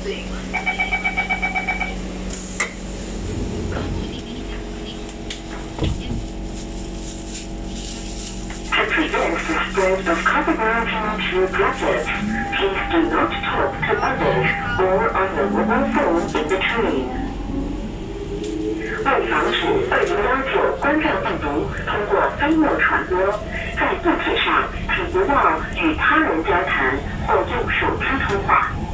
prevent the spread of COVID-19 to droplets, please do not talk to others or on your mobile phone in the train. 为防止2019冠状病毒通过飞沫传播，在地铁上请不要与他人交谈或用手机通话。